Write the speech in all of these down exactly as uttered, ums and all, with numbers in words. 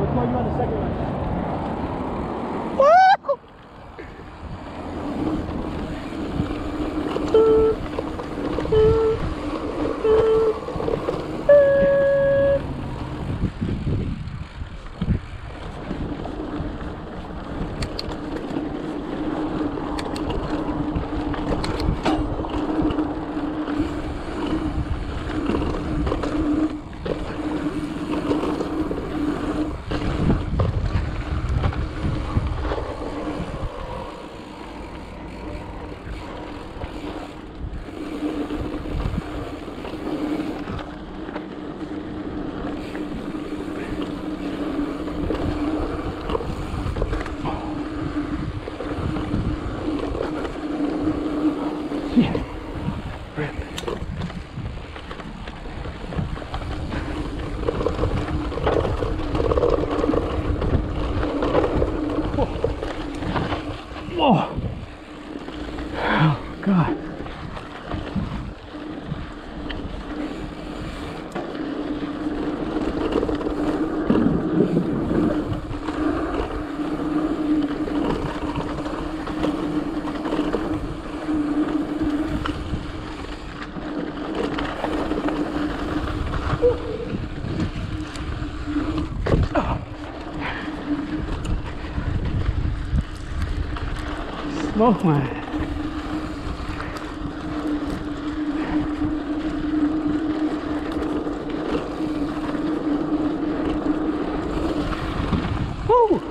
throw you on the second one. Whoa. Oh, God. Smoke man. Woo!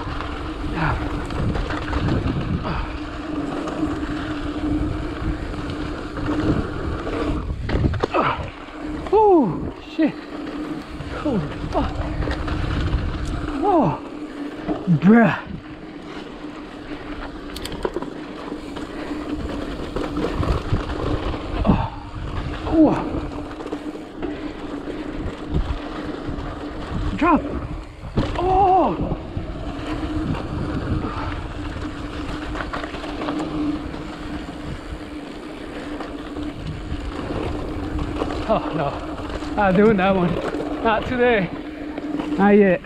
Oh, shit. Holy fuck. Whoa. Bruh. Oh. Drop. Oh. Oh no, not doing that one. Not today. Not yet.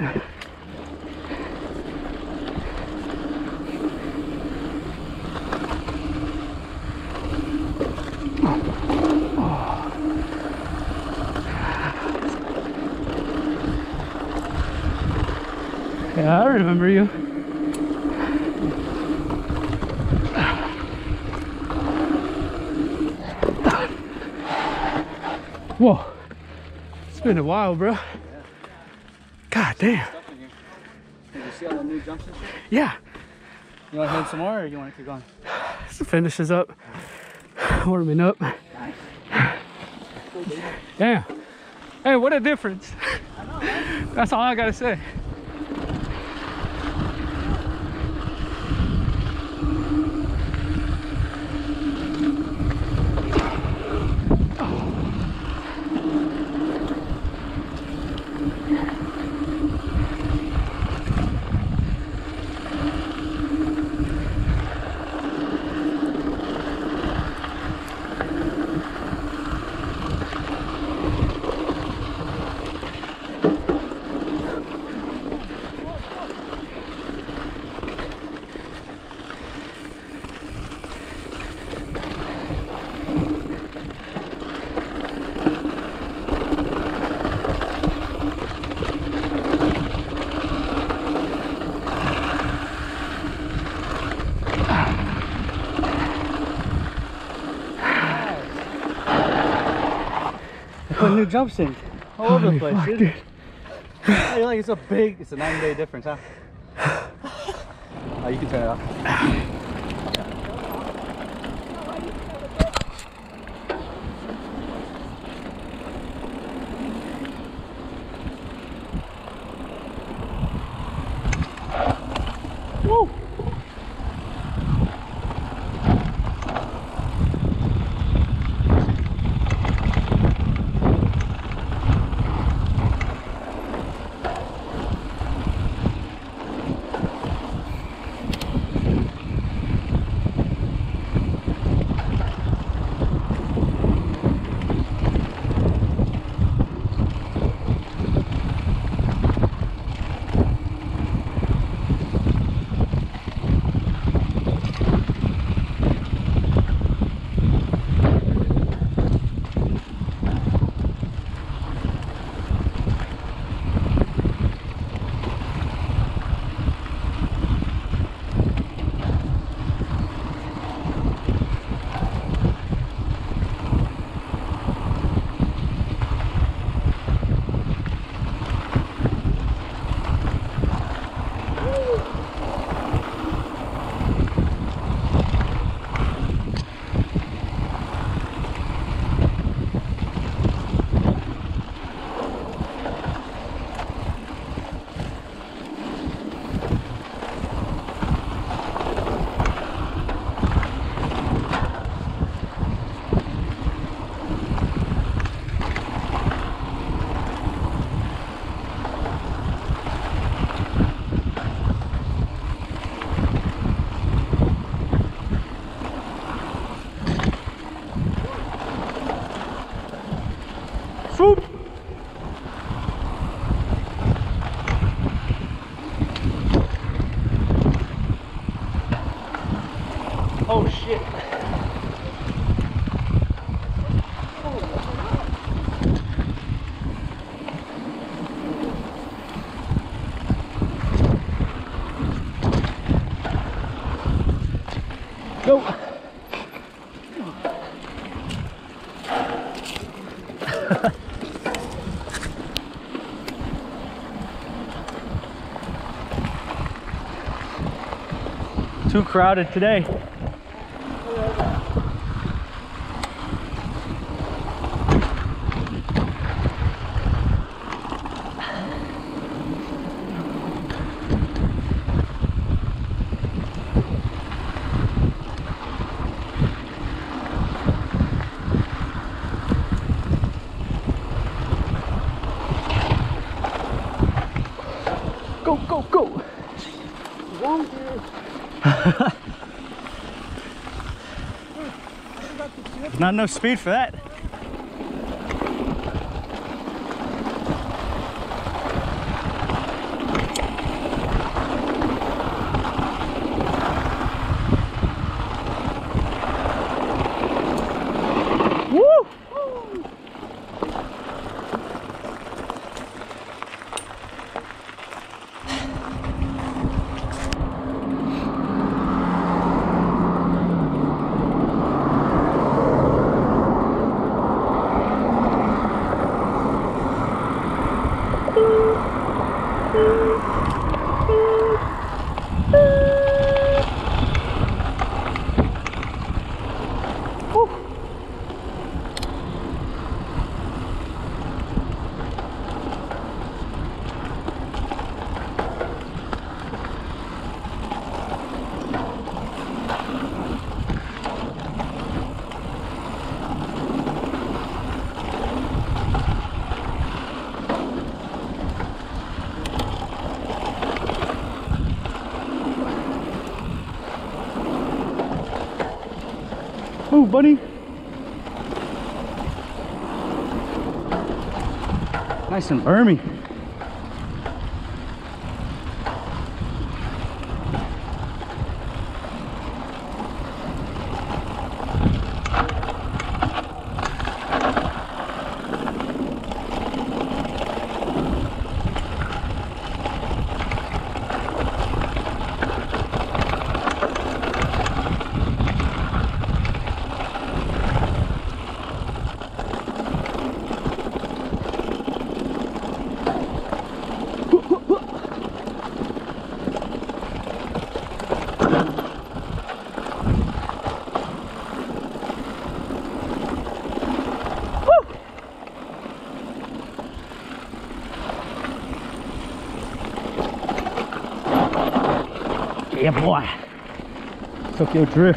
Yeah, I remember you. Whoa. It's been a while, bro. Yeah. God damn. Did you see all the new jumps and shit? Yeah. You want to hit some more or you want to keep going? Let's finish this up. Warming up. Nice. Cool, baby. Damn. Hey, what a difference. I know, right? That's all I gotta say. Put new jumps in all over the place, fuck, dude. dude. I feel like it's a big, it's a nine day difference, huh? Oh, you can turn it off. Woo. Go. Too crowded today. Go, go, go. Not enough speed for that. Woo! Move, buddy. Nice and bermy. Yeah, boy. Tokyo Drift.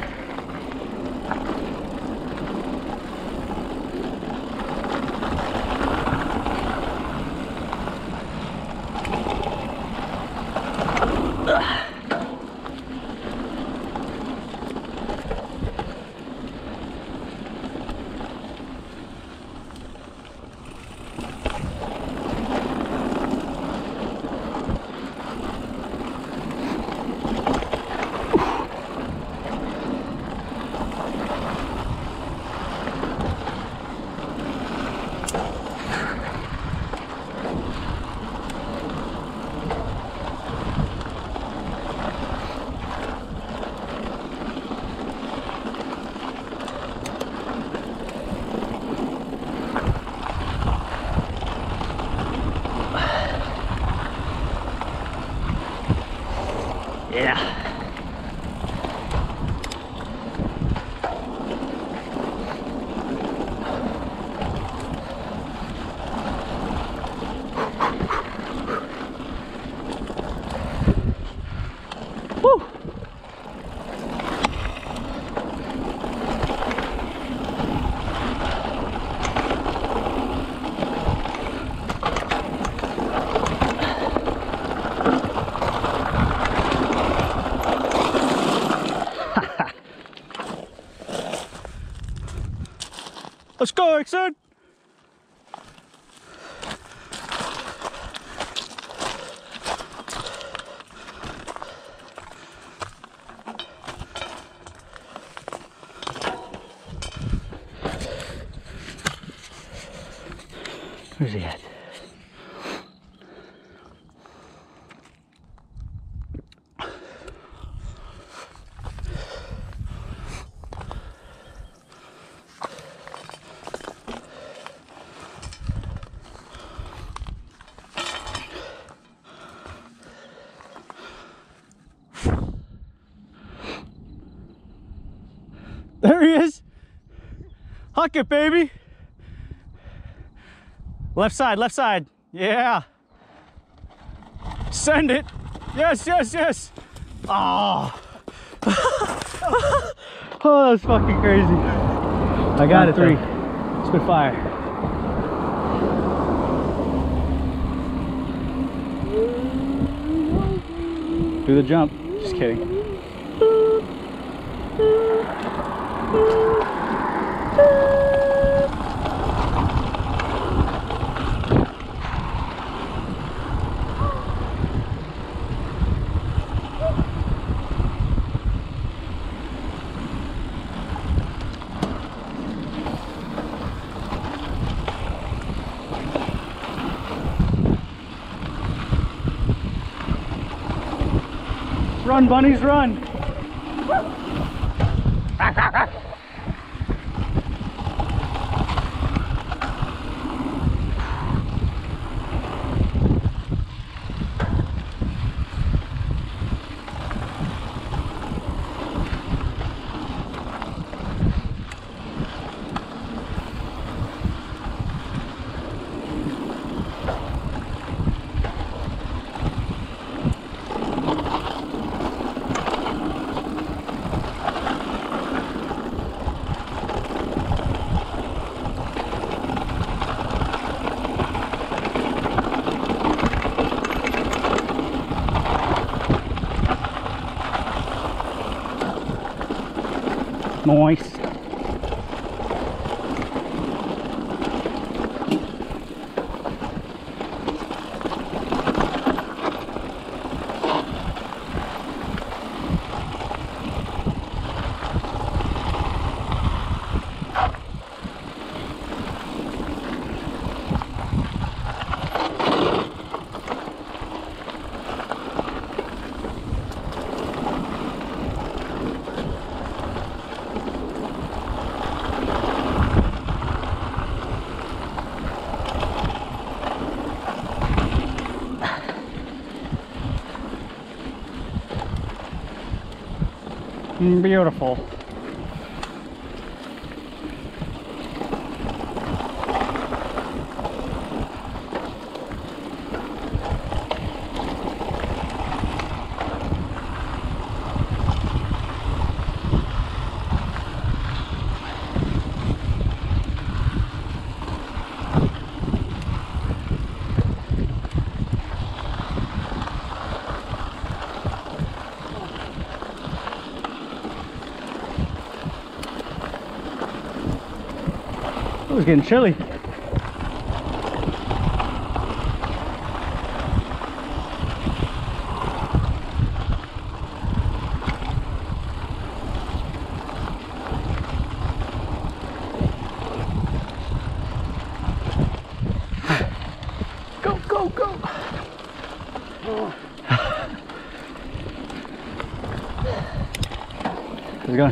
Yeah. Woo. Let's go, Erickson! Where's he at? There he is. Huck it, baby. Left side, left side. Yeah. Send it. Yes, yes, yes. Oh. Oh, that's fucking crazy. I got it. Three. Spit fire. Do the jump. Just kidding. Run, bunnies, run! Nice. Beautiful. It was getting chilly. Go, go, go. Oh. How's it going?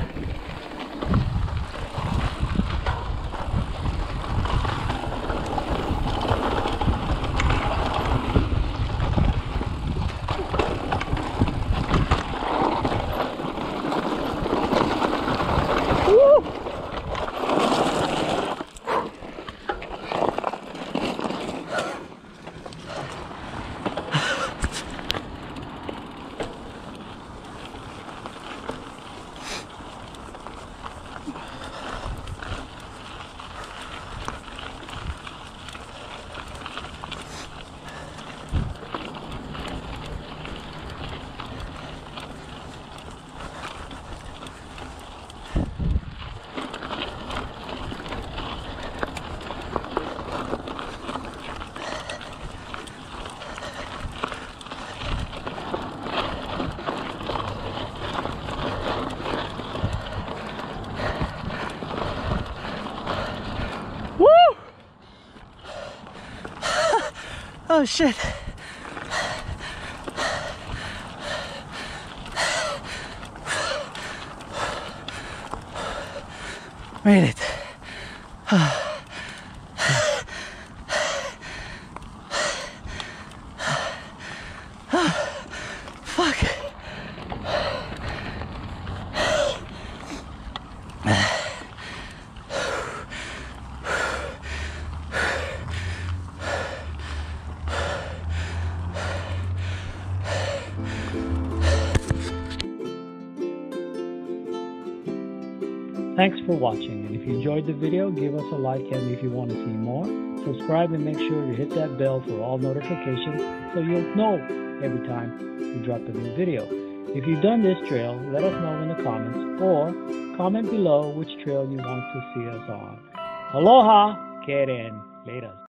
Oh shit. Made it. Fuck. Thanks for watching, and if you enjoyed the video, give us a like, and if you want to see more, subscribe and make sure to hit that bell for all notifications so you'll know every time we drop a new video. If you've done this trail, let us know in the comments or comment below which trail you want to see us on. Aloha, Keren. Later.